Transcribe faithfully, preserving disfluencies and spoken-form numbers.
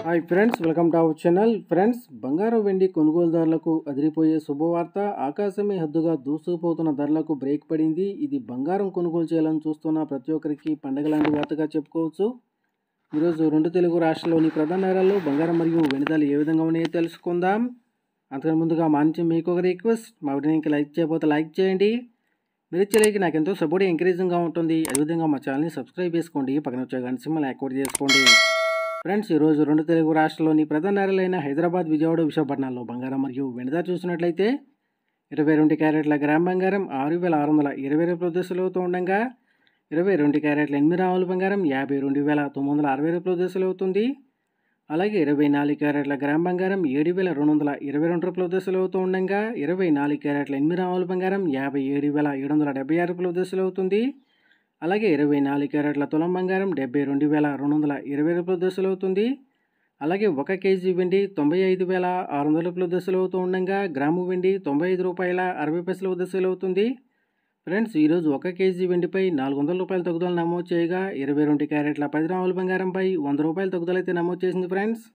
Hi friends, welcome to our channel. Friends, బంగారం వెండి కొనుగోలుదారులకు అదిరిపోయే శుభవార్త. ఆకాశమే హద్దుగా దూసుకుపోతున్న ధరలకు బ్రేక్ పడింది. ఇది బంగారం కొనుగోలు చేయాలని చూస్తున్న ప్రతి ఒక్కరికి పండగ లాంటి వార్తగా చెప్పుకోవచ్చు. ఈరోజు రెండు తెలుగు రాష్ట్రాల్లోని ప్రధాన నగరాల్లో బంగారం మరియు వెండి ధరలు ఏ విధంగా ఉన్నాయో తెలుసుకుందాం. అంతకన్నా ముందుగా మా నుంచి మీకు ఒక రిక్వెస్ట్, మా వీడియోకి లైక్ చేయకపోతే లైక్ చేయండి. మీరు ఇచ్చే లైక్ నాకు ఎంతో సపోర్ట్ ఎంకరేజింగ్గా ఉంటుంది. అదేవిధంగా మా ఛానల్ని సబ్స్క్రైబ్ చేసుకోండి, పక్కన వచ్చే గంట సింబల్ యాక్టివేట్ చేసుకోండి. ఫ్రెండ్స్, ఈరోజు రెండు తెలుగు రాష్ట్రాల్లోని ప్రధాన నగరాలైన హైదరాబాద్, విజయవాడ, విశాఖపట్నాల్లో బంగారం మరియు వెండి ధర చూసినట్లయితే ఇరవై రెండు క్యారెట్ల గ్రామ్ బంగారం ఆరు వేల ఆరు వందల ఇరవై రూపాయల దశలు అవుతూ ఉండగా ఇరవై రెండు క్యారెట్ల ఎనిమిది రాముల బంగారం యాభై రెండు వేల తొమ్మిది వందల అరవై రూపాయల దశలు అవుతుంది. అలాగే ఇరవై నాలుగు క్యారెట్ల గ్రామ్ బంగారం ఏడు వేల రెండు వందల ఇరవై రెండు రూపాయల దశలు అవుతూ ఉండగా ఇరవై నాలుగు క్యారెట్ల ఎనిమిది రాముల బంగారం యాభై ఏడు వేల ఏడు వందల డెబ్బై ఆరు రూపాయల దశలు అవుతుంది. అలాగే ఇరవై నాలుగు క్యారెట్ల తులం బంగారం డెబ్బై రెండు వేల రెండు వందల ఇరవై రూపాయల దశలు అవుతుంది. అలాగే ఒక కేజీ వెండి తొంభై ఐదు వేల ఆరు వందల రూపాయల దశలు అవుతూ ఉండగా గ్రాము వెండి తొంభై ఐదు రూపాయల అరవై పైసల దశలు అవుతుంది. ఫ్రెండ్స్, ఈరోజు ఒక కేజీ వెండిపై నాలుగు వందల రూపాయల తగ్గుదల నమోదు చేయగా ఇరవై రెండు క్యారెట్ల పది రాముల బంగారంపై వంద రూపాయల తగ్గుదల అయితే నమోదు చేసింది. ఫ్రెండ్స్.